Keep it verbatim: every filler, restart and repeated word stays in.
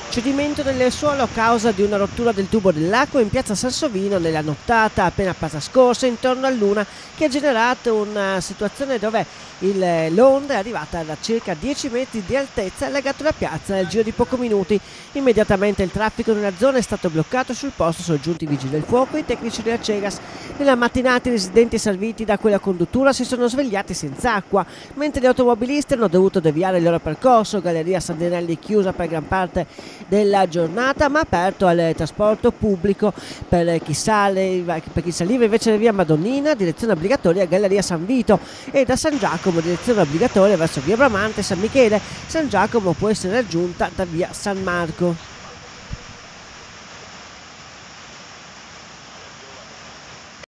Cedimento del suolo a causa di una rottura del tubo dell'acqua in piazza Sansovino nella nottata appena scorsa intorno a Luna, che ha generato una situazione dove il, l'onda è arrivata da circa dieci metri di altezza e ha legato la piazza nel giro di pochi minuti. Immediatamente il traffico nella zona è stato bloccato. Sul posto sono giunti i vigili del fuoco e i tecnici della Cegas. Nella mattinata i residenti serviti da quella conduttura si sono svegliati senza acqua, mentre gli automobilisti hanno dovuto deviare il loro percorso. Galleria Sardinelli chiusa per gran parte della giornata, ma aperto al trasporto pubblico per chi sale, per chi saliva invece da via Madonnina direzione obbligatoria Galleria San Vito, e da San Giacomo direzione obbligatoria verso via Bramante e San Michele. San Giacomo può essere raggiunta da via San Marco.